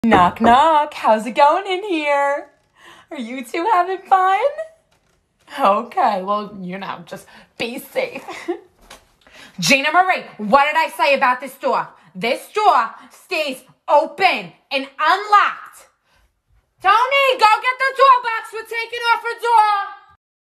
Knock, knock. How's it going in here? Are you two having fun? Okay, well, just be safe. Gina Marie, what did I say about this door? This door stays open and unlocked. Tony, go get the door box. We're taking off a door.